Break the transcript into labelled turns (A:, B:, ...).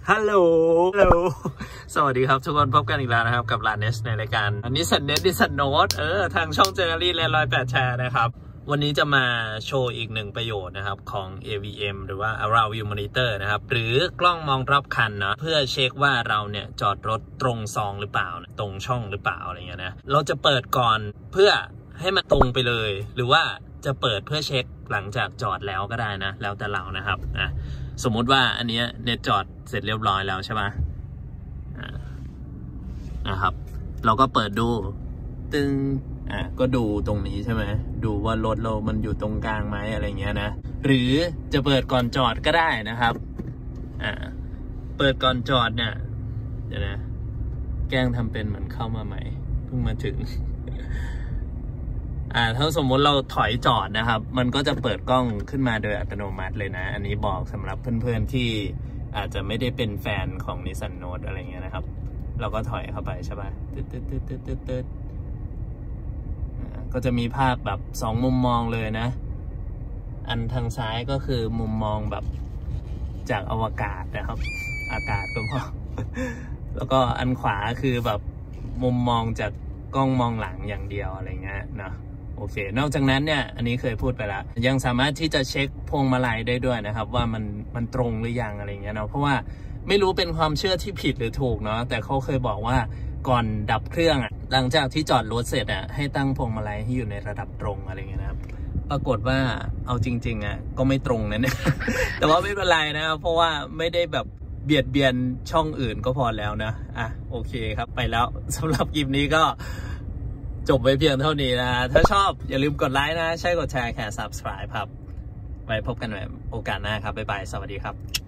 A: ฮัลโหลสวัสดีครับทุกคนพบกันอีกแล้วนะครับกับร้านเนสในรายการนิสสันเนสนิสสันโน้ตทางช่องเจเนอรี่และ108แชร์นะครับวันนี้จะมาโชว์อีกหนึ่งประโยชน์นะครับของ AVM หรือว่า Around View Monitor นะครับหรือกล้องมองรอบคันนะเพื่อเช็คว่าเราเนี่ยจอดรถตรงซองหรือเปล่าตรงช่องหรือเปล่าอะไรเงี้ยนะเราจะเปิดก่อนเพื่อให้มันตรงไปเลยหรือว่าจะเปิดเพื่อเช็คหลังจากจอดแล้วก็ได้นะแล้วแต่เรานะครับสมมุติว่าอันนี้เน็ตจอดเสร็จเรียบร้อยแล้วใช่ไหมนะครับเราก็เปิดดูตึงก็ดูตรงนี้ใช่ไหมดูว่ารถเรามันอยู่ตรงกลางไหมอะไรเงี้ยนะหรือจะเปิดก่อนจอดก็ได้นะครับเปิดก่อนจอดเนี่ยเดี๋ยวนะแกล้งทำเป็นเหมือนเข้ามาใหม่เพิ่งมาถึงถ้าสมมติเราถอยจอดนะครับมันก็จะเปิดกล้องขึ้นมาโดยอัตโนมัติเลยนะอันนี้บอกสำหรับเพื่อนๆที่อาจจะไม่ได้เป็นแฟนของ Nissan Note อะไรเงี้ยนะครับเราก็ถอยเข้าไปใช่ป่ะตึ๊ดก็จะมีภาพแบบ2มุมมองเลยนะอันทางซ้ายก็คือมุมมองแบบจากอวกาศนะครับอากาศก็พอ แล้วก็อันขวาคือแบบมุมมองจากกล้องมองหลังอย่างเดียวอะไรเงี้ยนะโอเคนอกจากนั้นเนี่ยอันนี้เคยพูดไปแล้วยังสามารถที่จะเช็คพวงมาลัยได้ด้วยนะครับว่ามันตรงหรือยังอะไรเงี้ยเนาะเพราะว่าไม่รู้เป็นความเชื่อที่ผิดหรือถูกเนาะแต่เขาเคยบอกว่าก่อนดับเครื่องหลังจากที่จอดรถเสร็จให้ตั้งพวงมาลัยให้อยู่ในระดับตรงอะไรเงี้ยนะครับปรากฏว่าเอาจริงๆก็ไม่ตรงนะเนี่ย แต่ว่าไม่เป็นไรนะครับเพราะว่าไม่ได้แบบเบียดเบียนช่องอื่นก็พอแล้วนะโอเคครับไปแล้วสำหรับคลิปนี้ก็จบไว้เพียงเท่านี้นะถ้าชอบอย่าลืมกดไลค์นะใช่กดแชร์แค่ subscribe ครับไว้พบกันใหม่โอกาสหน้าครับบ๊ายบายสวัสดีครับ